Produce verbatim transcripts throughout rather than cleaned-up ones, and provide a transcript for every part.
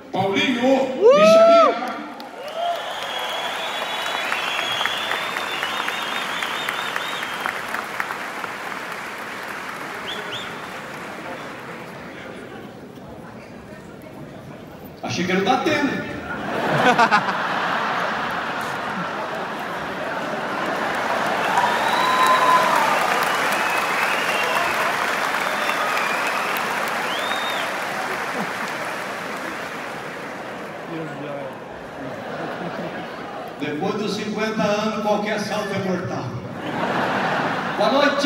Paulinho, Micharia. Achei que era o da Atena. Depois dos cinquenta anos, qualquer salto é mortal. Boa noite!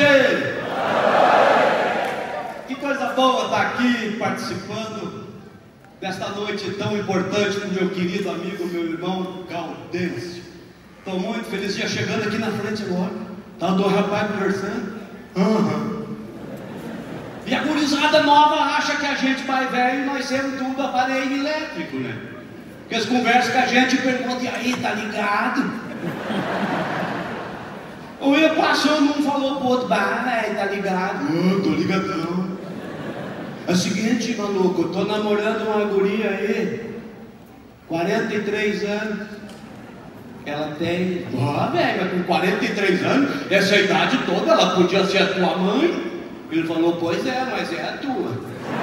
Que coisa boa estar aqui participando desta noite tão importante com meu querido amigo, meu irmão Gaudêncio. Estou muito feliz, já chegando aqui na frente agora. Tá o rapaz conversando. Uhum. E a gurizada nova acha que a gente vai velho e nós somos tudo aparelho elétrico, né? Porque eles conversam com a gente e perguntam, e aí, tá ligado? Ou eu passando, um falou pro outro, bah, velho, tá ligado? Ah, tô ligadão. É o seguinte, maluco, eu tô namorando uma guria aí, quarenta e três anos. Ela tem, ó, velho, mas com quarenta e três anos, essa idade toda, ela podia ser a tua mãe. Ele falou, pois é, mas é a tua.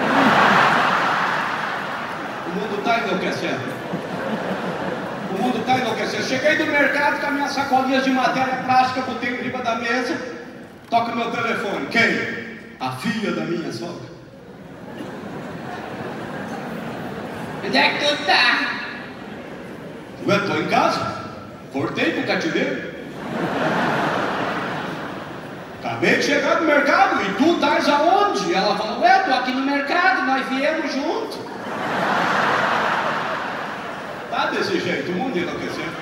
O mundo tá enlouquecendo. O mundo está enlouquecendo. Cheguei do mercado com as minhas sacolinhas de matéria plástica, botei em cima da mesa. Toca meu telefone. Quem? A filha da minha sogra. Onde é que tu tá? Ué, tô em casa. Voltei pro cativeiro. Acabei de chegar do mercado. E tu estás aonde? Ela falou, ué, tô aqui no mercado, nós viemos junto. Tá desse jeito, o mundo enlouquecendo.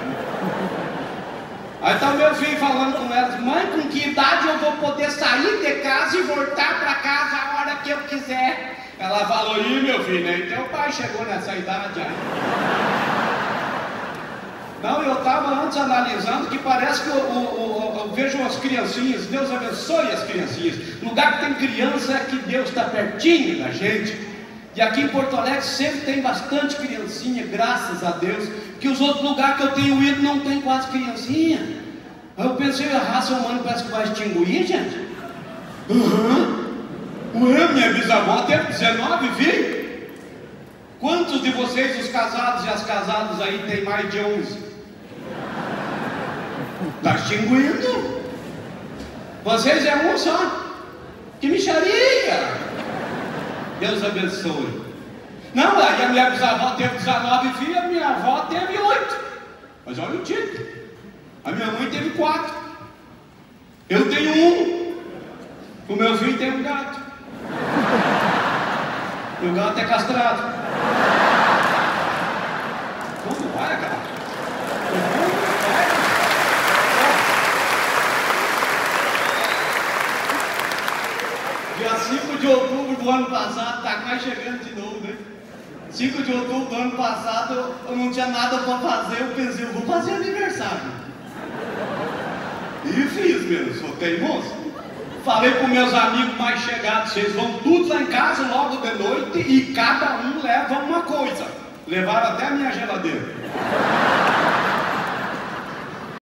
Aí tá o meu filho falando com ela, mãe, com que idade eu vou poder sair de casa e voltar pra casa a hora que eu quiser? Ela falou, ih, meu filho, nem teu pai chegou nessa idade aí. Não, eu tava antes analisando que parece que eu, eu, eu, eu vejo as criancinhas, Deus abençoe as criancinhas. Lugar que tem criança é que Deus está pertinho da gente. E aqui em Porto Alegre sempre tem bastante criancinha, graças a Deus, que os outros lugares que eu tenho ido não tem quase criancinha. Aí eu pensei, a raça humana parece que vai extinguir, gente. Uhum. Ué, minha bisavó teve dezenove filhos. Quantos de vocês, os casados e as casadas aí, tem mais de onze? Está extinguindo. Vocês é um só. Que mixaria! Deus abençoe. Não, aí a minha bisavó teve dezenove filhos, a minha avó teve oito. Mas olha o título. A minha mãe teve quatro. Eu tenho um. O meu filho tem um gato. E o gato é castrado. Como vai, cara? Dia cinco de outubro do ano passado, tá quase chegando de novo, né? cinco de outubro do ano passado, eu não tinha nada para fazer, eu pensei, eu vou fazer aniversário. E fiz mesmo, sou teimoso. Falei para meus amigos mais chegados, vocês vão todos lá em casa logo de noite e cada um leva uma coisa. Levaram até a minha geladeira.